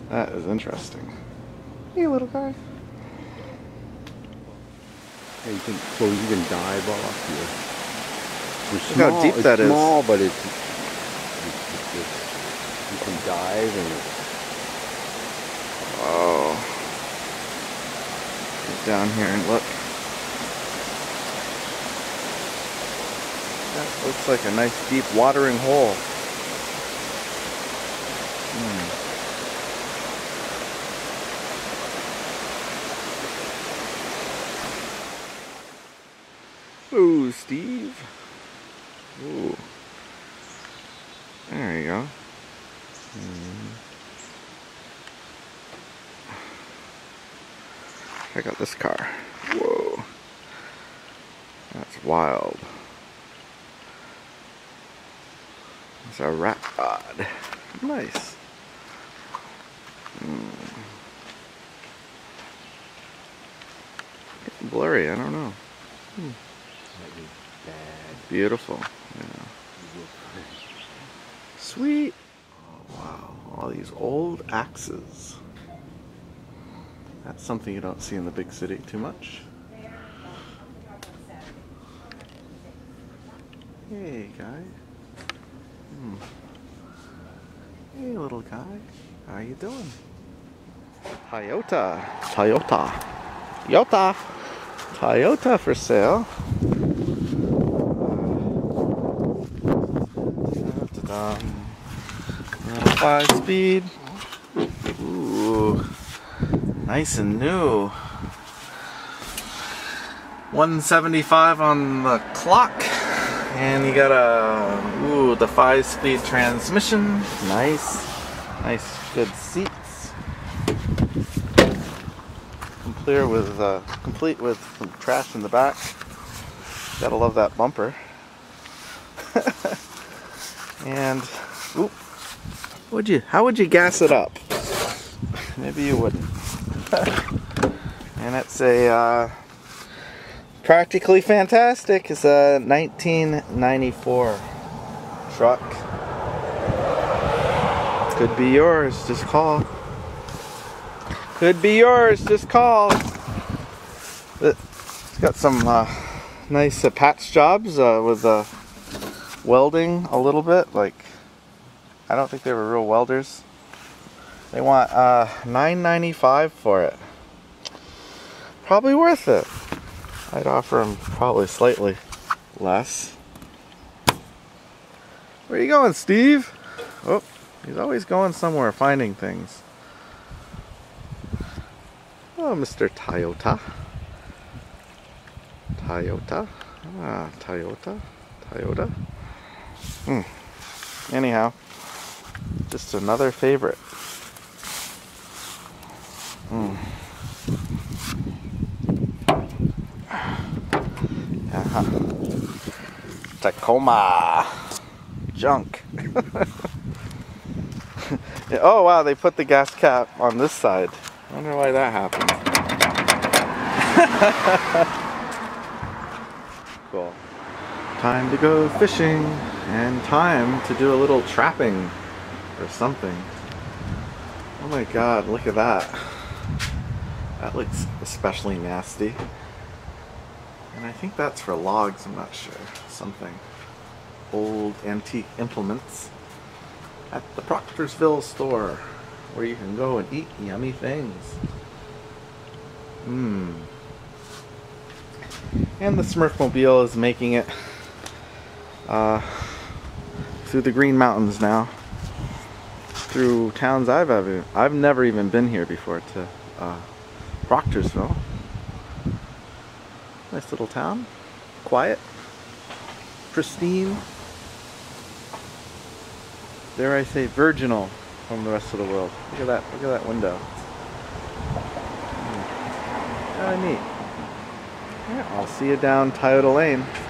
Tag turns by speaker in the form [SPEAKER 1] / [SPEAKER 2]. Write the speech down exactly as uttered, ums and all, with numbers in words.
[SPEAKER 1] That is interesting. Hey, little guy.
[SPEAKER 2] Yeah, you can, so you can dive off here. It's
[SPEAKER 1] Look how deep
[SPEAKER 2] it's
[SPEAKER 1] that is.
[SPEAKER 2] small, but it's, it's, it's, it's, you can dive and it's,
[SPEAKER 1] Oh. Get down here and look. That looks like a nice deep watering hole. Hmm. Ooh, Steve. Ooh. There you go. Hmm. Check out this car. Whoa. That's wild. It's a rat rod. Nice. Hmm. Getting blurry, I don't know. Hmm. Beautiful. Yeah. Sweet. Oh, wow. All these old axes. That's something you don't see in the big city too much. Hey, guy. Hmm. Hey, little guy. How you doing? Toyota. Toyota. Toyota. Toyota for sale. Ta-da. Little five speed. Ooh. Nice and new. one seventy-five on the clock. And you got a, ooh, the five speed transmission. Nice. Nice, good seats. Complete with, uh, complete with some trash in the back. Gotta love that bumper. And, ooh, would you, how would you gas it up? Maybe you wouldn't. And it's a uh, practically fantastic. It's a nineteen ninety-four truck. Could be yours. Just call. Could be yours. Just call. It's got some uh, nice uh, patch jobs uh, with uh, welding a little bit. Like, I don't think they were real welders. They want uh, nine ninety-five for it. Probably worth it. I'd offer them probably slightly less. Where are you going, Steve? Oh, he's always going somewhere, finding things. Oh, Mister Toyota. Toyota. Ah, Toyota. Toyota. Hmm. Anyhow, just another favorite. Mm. Uh-huh. Tacoma junk. Yeah, oh wow, they put the gas cap on this side. I wonder why that happened. Cool. Time to go fishing and time to do a little trapping or something. Oh my god, look at that. That looks especially nasty. And I think that's for logs, I'm not sure. Something. Old antique implements at the Proctorsville store, where you can go and eat yummy things. Mmm. And the Smurfmobile is making it uh, through the Green Mountains now. Through towns I've ever, I've never even been here before, to uh, Proctorsville. Nice little town. Quiet. Pristine. Dare I say virginal from the rest of the world. Look at that, look at that window. Really neat. Yeah, I'll see you down Toyota Lane.